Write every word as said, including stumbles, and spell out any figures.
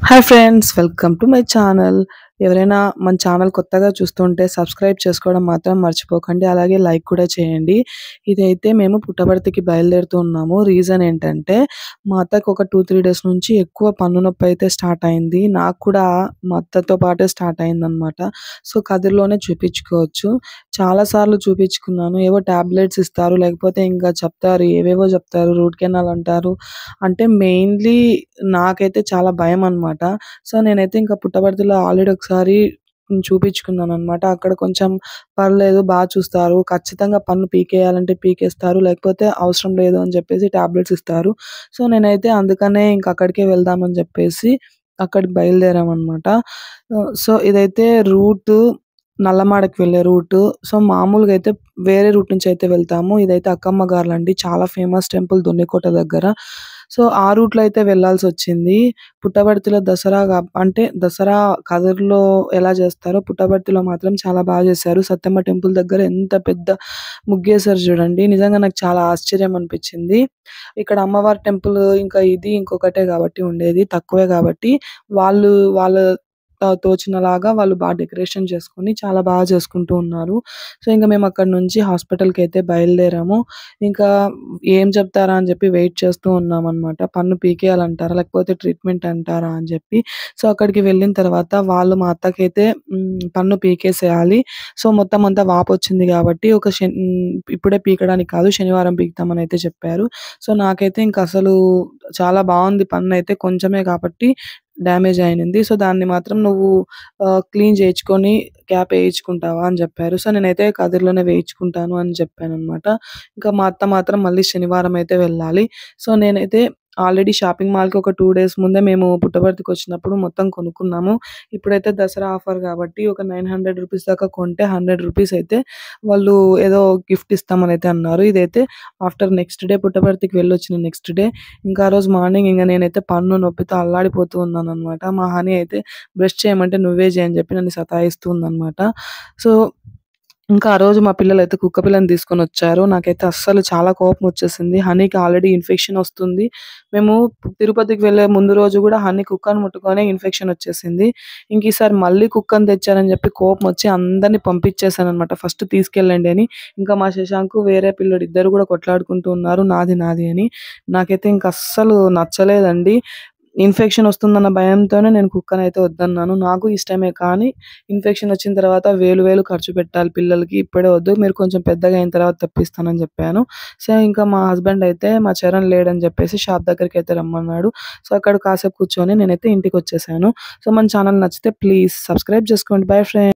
Hi friends, welcome to my channel. ఎవరైనా మన channel కొత్తగా చూస్తుంటే సబ్స్క్రైబ్ చేసుకోవడం మాత్రం మర్చిపోకండి. అలాగే లైక్ కూడా చేయండి. ఇదైతే మేము పుట్టపర్తికి బయలుదేరుతూ ఉన్నాము. రీజన్ ఏంటంటే మా అత్తకు ఒక టూ త్రీ డేస్ నుంచి ఎక్కువ పన్ను నొప్పి అయితే స్టార్ట్ అయింది. నాకు కూడా మా అత్తతో పాటే స్టార్ట్ అయిందనమాట. సో కదిరిలోనే చూపించుకోవచ్చు. చాలాసార్లు చూపించుకున్నాను. ఏవో ట్యాబ్లెట్స్ ఇస్తారు, లేకపోతే ఇంకా చెప్తారు, ఏవేవో చెప్తారు, రూట్ కెనాల్ అంటారు. అంటే మెయిన్లీ నాకైతే చాలా భయం అనమాట. సో నేనైతే ఇంకా పుట్టపర్తిలో ఆల్రెడీ ఒకసారి చూపించుకున్నాను అనమాట. అక్కడ కొంచెం పర్లేదు, బాగా చూస్తారు. ఖచ్చితంగా పన్ను పీకేయాలంటే పీకేస్తారు, లేకపోతే అవసరం లేదు అని చెప్పేసి టాబ్లెట్స్ ఇస్తారు. సో నేనైతే అందుకనే ఇంక అక్కడికే వెళ్దామని చెప్పేసి అక్కడికి బయలుదేరామన్నమాట. సో ఇదైతే రూటు నల్లమాడకి వెళ్ళే రూటు. సో మామూలుగా అయితే వేరే రూట్ నుంచి అయితే వెళ్తాము. ఇదైతే అక్కమ్మ గార్లండి, చాలా ఫేమస్ టెంపుల్ దొన్నికోట దగ్గర. సో ఆ రూట్లో అయితే వెళ్ళాల్సి వచ్చింది. పుట్టపర్తిలో దసరా అంటే దసరా కదిరిలో ఎలా చేస్తారో పుట్టపర్తిలో మాత్రం చాలా బాగా చేశారు. సత్యమ్మ టెంపుల్ దగ్గర ఎంత పెద్ద ముగ్గేశారు చూడండి. నిజంగా నాకు చాలా ఆశ్చర్యం అనిపించింది. ఇక్కడ అమ్మవారి టెంపుల్ ఇంకా ఇది ఇంకొకటే కాబట్టి ఉండేది, తక్కువే కాబట్టి వాళ్ళు వాళ్ళ తోచినలాగా వాళ్ళు బాగా డెకరేషన్ చేసుకొని చాలా బాగా చేసుకుంటూ ఉన్నారు. సో ఇంకా మేము అక్కడ నుంచి హాస్పిటల్కి అయితే బయలుదేరాము. ఇంకా ఏం చెప్తారా అని చెప్పి వెయిట్ చేస్తూ ఉన్నాం అనమాట. పన్ను పీకేయాలంటారా, లేకపోతే ట్రీట్మెంట్ అంటారా అని చెప్పి. సో అక్కడికి వెళ్ళిన తర్వాత వాళ్ళు మా అత్తకైతే పన్ను పీకేసేయాలి. సో మొత్తం అంతా వాపు వచ్చింది కాబట్టి ఒక శని ఇప్పుడే పీకడానికి కాదు, శనివారం పీకుతామని అయితే చెప్పారు. సో నాకైతే ఇంకా అసలు చాలా బాగుంది. పన్ను అయితే కొంచెమే కాబట్టి డ్యామేజ్ అయింది. సో దాన్ని మాత్రం నువ్వు క్లీన్ చేయించుకొని క్యాప్ వేయించుకుంటావా అని చెప్పారు. సో నేనైతే కదిరిలోనే వేయించుకుంటాను అని చెప్పాను అనమాట. ఇంకా మా అత్త మాత్రం మళ్ళీ శనివారం అయితే వెళ్ళాలి. సో నేనైతే ఆల్రెడీ షాపింగ్ మాల్కి ఒక టూ డేస్ ముందే మేము పుట్టపర్తికి వచ్చినప్పుడు మొత్తం కొనుక్కున్నాము. ఇప్పుడైతే దసరా ఆఫర్ కాబట్టి ఒక నైన్ హండ్రెడ్ రూపీస్ దాకా కొంటే హండ్రెడ్ రూపీస్ అయితే వాళ్ళు ఏదో గిఫ్ట్ ఇస్తామని అయితే అన్నారు. ఇదైతే ఆఫ్టర్ నెక్స్ట్ డే పుట్టపర్తికి వెళ్ళి వచ్చిన నెక్స్ట్ డే ఇంకా ఆ రోజు మార్నింగ్ ఇంకా నేనైతే పన్ను నొప్పితో అల్లాడిపోతూ ఉన్నాను అనమాట. మా హనీ అయితే బ్రష్ చేయమంటే నువ్వే చేయని చెప్పి నన్ను సతాయిస్తుంది అనమాట. సో ఇంకా ఆ రోజు మా పిల్లలు అయితే కుక్క పిల్లని తీసుకొని వచ్చారు. నాకైతే అస్సలు చాలా కోపం వచ్చేసింది. హనీకి ఆల్రెడీ ఇన్ఫెక్షన్ వస్తుంది. మేము తిరుపతికి వెళ్ళే ముందు రోజు కూడా హనీ కుక్కను ముట్టుకొనే ఇన్ఫెక్షన్ వచ్చేసింది. ఇంక ఈసారి మళ్ళీ కుక్కను తెచ్చారని చెప్పి కోపం వచ్చి అందరినీ పంపించేసాను అనమాట. ఫస్ట్ తీసుకెళ్ళండి అని. ఇంకా మా శశాంకు వేరే పిల్లడు ఇద్దరు కూడా కొట్లాడుకుంటూ ఉన్నారు, నాది నాది అని. నాకైతే ఇంక అస్సలు నచ్చలేదండి. ఇన్ఫెక్షన్ వస్తుందన్న భయంతోనే నేను కుక్కను అయితే వద్దన్నాను. నాకు ఇష్టమే, కానీ ఇన్ఫెక్షన్ వచ్చిన తర్వాత వేలు వేలు ఖర్చు పెట్టాలి పిల్లలకి. ఇప్పుడే వద్దు, మీరు కొంచెం పెద్దగా అయిన తర్వాత తెప్పిస్తానని చెప్పాను. సో ఇంకా మా హస్బెండ్ అయితే మా చరణ్ లేడని చెప్పేసి షాప్ దగ్గరికి అయితే రమ్మన్నాడు. సో అక్కడ కాసేపు కూర్చొని నేనైతే ఇంటికి వచ్చేసాను. సో మన ఛానల్ నచ్చితే ప్లీజ్ సబ్స్క్రైబ్ చేసుకోండి. Bye friends.